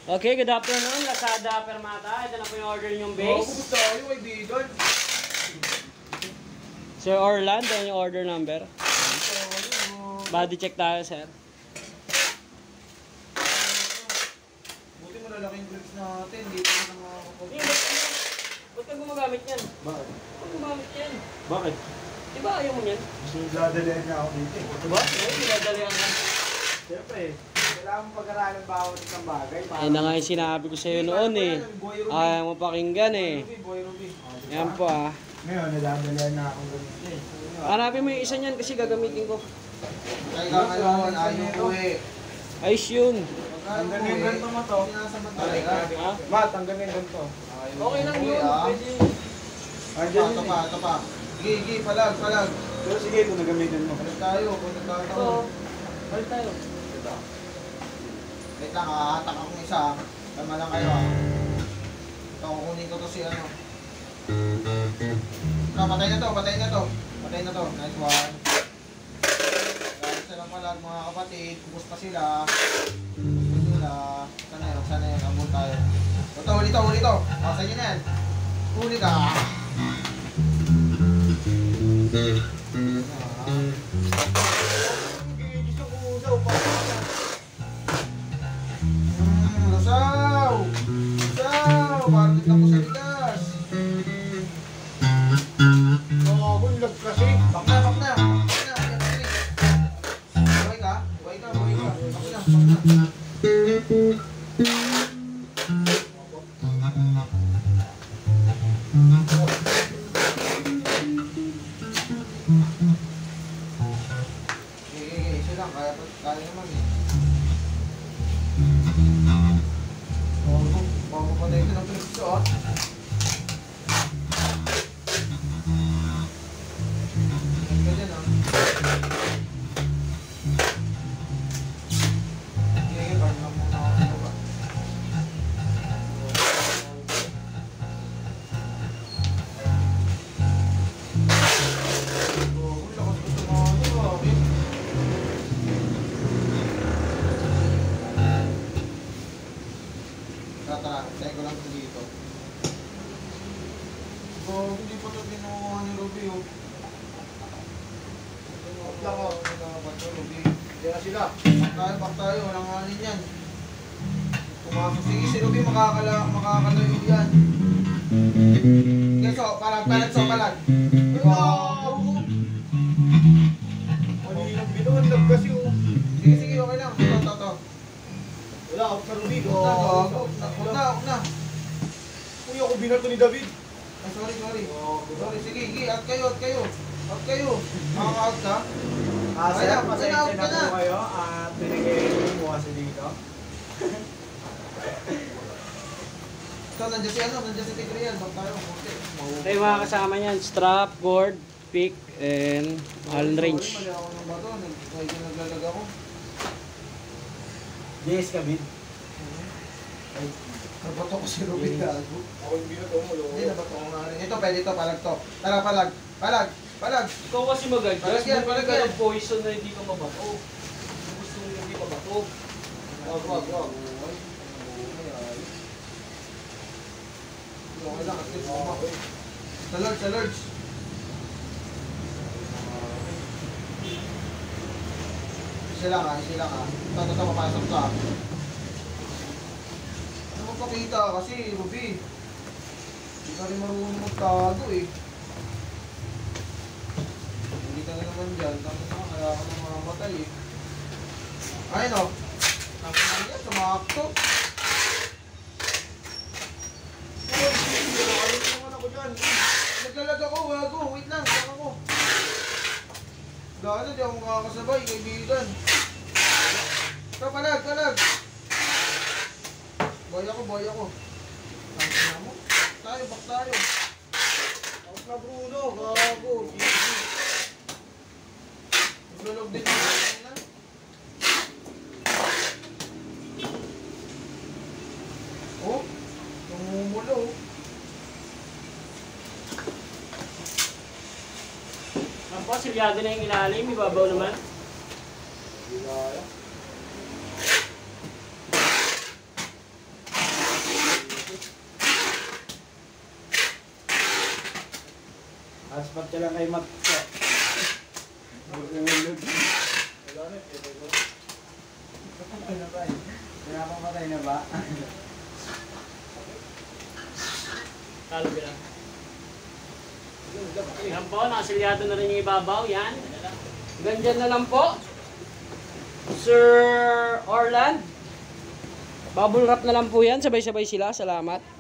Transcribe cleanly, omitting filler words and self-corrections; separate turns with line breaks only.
Okay, good afternoon, Lazada Permata. Ito na po yung order niyong base.
Kumusta kayo, kaibigan?
Sir Orlando, yung order number. Body check tayo, sir.
Buti malalaking grips natin. Dito na mga kapag...
Ba't ka gumagamit yan?
Bakit?
Ba't gumamit yan?
Bakit?
Diba ayaw mo yan?
Dadalihan niya ako dito.
Diba? Ay, dinadalihan ka.
Siyempre, kailangan pag-aralan bawat isang bagay.
Ayun na nga yung sinabi ko sa'yo noon eh. Ayaw mo pakinggan eh.
Boy Ruby.
Yan po ah.
Ngayon, nadadalihan na akong ganito eh.
Hanapin mo yung isa niyan kasi gagamitin ko.
Ay, kakalawan, ayaw ko eh.
Ayos yun.
Ang ganyan ganito mo to.
Ha?
Mat, ang ganyan ganito.
Okay lang yun. Pwede.
Ito pa. Gigi, palag. Pero sige, ito nagamitin mo. Palag tayo, kung nagkataon.
Balik tayo.
Wait lang, hahatak akong isa. Tama lang kayo ah. Ito, kukunin ko to si ano. Ito, patay na to. Nice one. Dahil silang palag mga kapatid, ubos pa sila. Sana yun, abot tayo. Huli to. Saan yun yan? Huli ka. Lusaw! Parang tignan ko sa ligas. Bulag kasi. Bak na. Buhay ka. Bak na. Kaya naman eh. Bago pa tayo ng clips ah. Ganyan ah. Sige, parang lang muna ako ba. Tara, tayo ko lang dito. Hindi pa ito ginawa ni Ruby oh. Off lang oh. Ruby. Kaya sila. Back tayo. Walang hanin yan. Pumasok. Sige si Ruby makakalayo yan. Okay, so palag. Wow! Malinang binuundag kasi oh. Sige, okay lang. Ito. Wala ako sa Ruby. Huwag na. Uy, ako binato ni David. Ay, sorry. Sorry, sige. At kayo. Makaka-out ka?
Sir, pasensya na po kayo at binigay mo kasi dito.
So, nandiyan si Tigreal. Bak tayo.
Ito yung mga kasama niyan. Strap, board, pick, and Allen wrench.
Mali ako ng bato. Naglalag ako.
Yes, Kabit.
Nabato ko si Ruby gago.
Ako yung binato mo.
Hindi, nabato ko nga rin. Ito, pwede ito. Palag to. Tara, palag.
Ikaw kasi mag-adjust.
Palag yan.
Poison na hindi ka mabato. Gusto mo hindi mabato.
Wag. Okay lang, at least ako. Sa large. Isa lang ha. Ito, papasok ka. Ano magpakita kasi, Ruby? Hindi ka rin marunong magtago eh. Hindi ka na naman dyan. Tapos naman, kaya ka nang mamamatay eh. Ayun o. Tapos naman yan, sumakto. Naglalag ako, wago. Wait lang, saan ako? Dahil di ako makakasabay, kaibigan. Ito, palag. Boy ako. Tangina mo. Bak tayo. Out na Bruno, gago. Naglalag din ako. Oh, tumumulo.
Ang po, silyado na yung ilalim, ibabaw naman.
ba't ka lang kay Mat? Pinapapatay na ba?
Talo ka lang. Yan po, nakasilyado na rin yung ibabaw. Yan. Ganyan na lang po. Sir Orland. Bubble wrap na lang po yan. Sabay-sabay sila. Salamat.